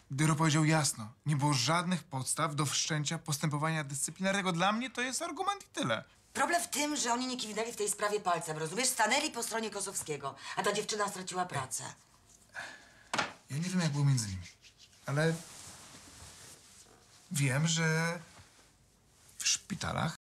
Dyro powiedział jasno. Nie było żadnych podstaw do wszczęcia postępowania dyscyplinarnego. Dla mnie to jest argument i tyle. Problem w tym, że oni nie kiwnęli w tej sprawie palcem, rozumiesz? Stanęli po stronie Kosowskiego, a ta dziewczyna straciła pracę. Ja nie wiem, jak było między nimi, ale wiem, że w szpitalach